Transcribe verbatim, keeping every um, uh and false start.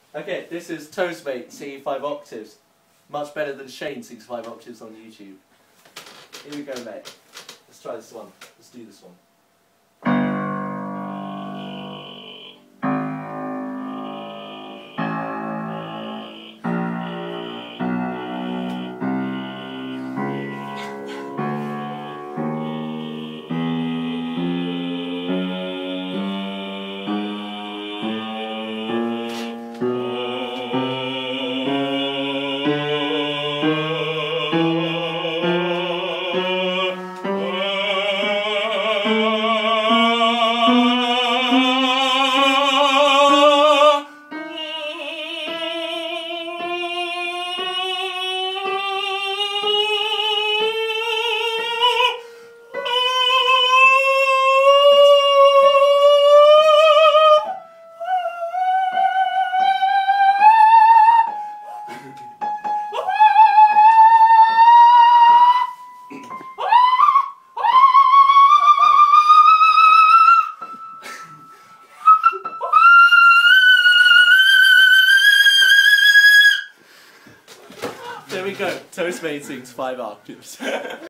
Okay, this is Tozer singing Five Octaves. Much better than Shane sings Five Octaves on YouTube. Here we go, mate. Let's try this one. Let's do this one. There we go. Tozer sings Five Octaves.